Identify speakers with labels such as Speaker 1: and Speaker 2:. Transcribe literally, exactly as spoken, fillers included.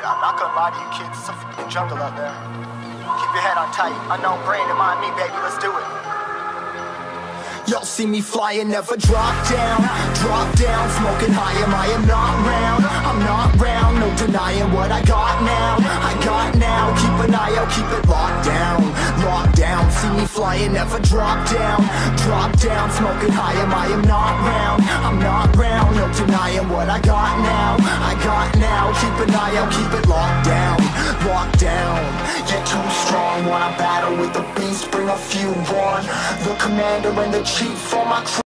Speaker 1: I'm not gonna lie to you kids, it's a fucking jungle out there. Keep your head on tight, unknown brain and mind me, baby, let's do it.
Speaker 2: Y'all see me flying, never drop down. Drop down, smoking high, am I am not round. I'm not round, no denying what I got now. I got now, keep an eye out, keep it locked down. Locked down, see me flying, never drop down. Drop down, smoking high, am I am not round. I'm not round, no denying what I got now. I got now, keep an eye out, keep it locked down. Locked down, you're too strong. Wanna battle with the beast, bring a few on. The commander and the chief for my crew.